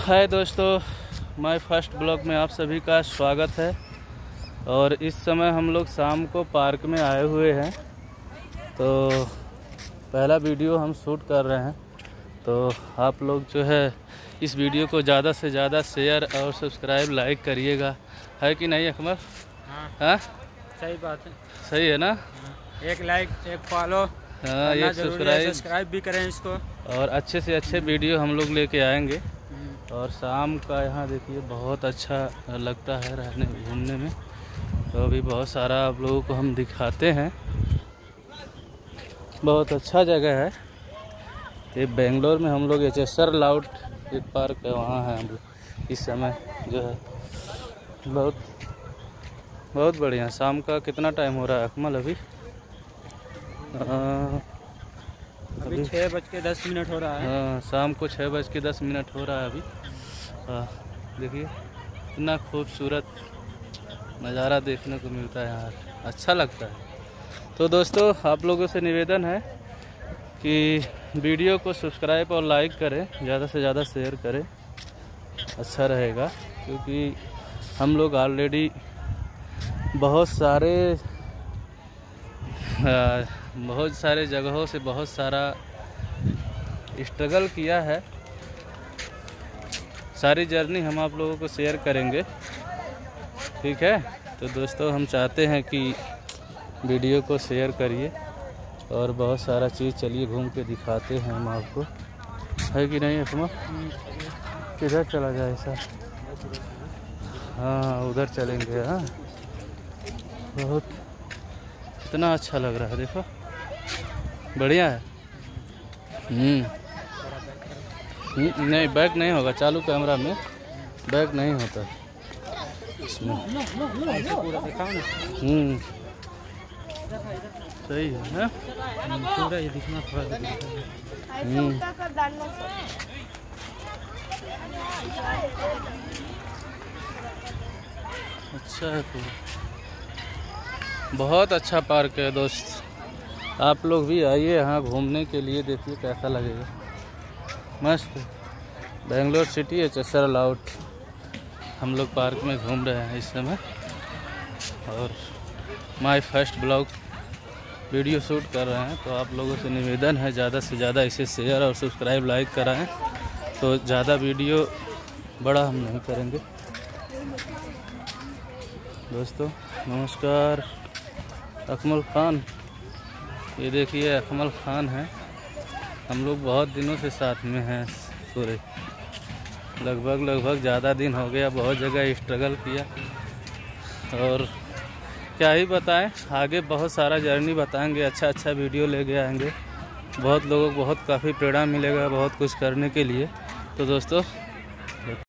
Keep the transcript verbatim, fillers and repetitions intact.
हाय दोस्तों, my first blog में आप सभी का स्वागत है। और इस समय हम लोग शाम को पार्क में आए हुए हैं, तो पहला वीडियो हम शूट कर रहे हैं। तो आप लोग जो है इस वीडियो को ज़्यादा से ज़्यादा शेयर और सब्सक्राइब लाइक करिएगा, है कि नहीं अकमल? हाँ हाँ, सही बात है। सही है ना? हाँ, एक लाइक एक फॉलो, हाँ, एक सब्सक्राइब सब्सक्राइब भी करें इसको। और अच्छे से अच्छे वीडियो हम लोग लेके आएंगे। और शाम का यहाँ देखिए बहुत अच्छा लगता है रहने घूमने में। तो अभी बहुत सारा आप लोगों को हम दिखाते हैं, बहुत अच्छा जगह है ये। बेंगलोर में हम लोग एच एस आर लाउट एक पार्क है, वहाँ है हम लोग इस समय जो है। बहुत बहुत बढ़िया। शाम का कितना टाइम हो रहा है अकमल? अभी आ, अभी छः बज के दस मिनट हो रहा है। हाँ, शाम को छः बज के दस मिनट हो रहा है अभी। हाँ, देखिए इतना खूबसूरत नज़ारा देखने को मिलता है यार, अच्छा लगता है। तो दोस्तों, आप लोगों से निवेदन है कि वीडियो को सब्सक्राइब और लाइक करें, ज़्यादा से ज़्यादा शेयर करें, अच्छा रहेगा। क्योंकि हम लोग ऑलरेडी बहुत सारे बहुत सारे जगहों से बहुत सारा स्ट्रगल किया है। सारी जर्नी हम आप लोगों को शेयर करेंगे, ठीक है? तो दोस्तों, हम चाहते हैं कि वीडियो को शेयर करिए और बहुत सारा चीज़ चलिए घूम के दिखाते हैं हम आपको, है कि नहीं अकमल? किधर चला जाए सर? हाँ, उधर चलेंगे। हाँ, बहुत इतना अच्छा लग रहा है, देखो बढ़िया है। हम्म नहीं, बैक नहीं होगा, चालू कैमरा में बैक नहीं होता इसमें। हम्म सही है ना? पूरा ये दिखना थोड़ा हम्म अच्छा है पूरा, बहुत अच्छा पार्क है दोस्त। आप लोग भी आइए यहाँ घूमने के लिए, देखिए कैसा लगेगा। मस्त Bangalore city H S R layout हम लोग पार्क में घूम रहे हैं इस समय। और my first blog video shoot कर रहे हैं। तो आप लोगों से निवेदन है ज़्यादा से ज़्यादा इसे शेयर और सब्सक्राइब लाइक कराएं, तो ज़्यादा वीडियो बड़ा हम नहीं करेंगे। दोस्तों नमस्कार। अकमल खान, ये देखिए अकमल खान है। हम लोग बहुत दिनों से साथ में हैं पूरे, लगभग लगभग ज़्यादा दिन हो गया। बहुत जगह स्ट्रगल किया और क्या ही बताएं, आगे बहुत सारा जर्नी बताएंगे, अच्छा अच्छा वीडियो लेके आएंगे। बहुत लोगों को बहुत काफ़ी प्रेरणा मिलेगा बहुत कुछ करने के लिए। तो दोस्तों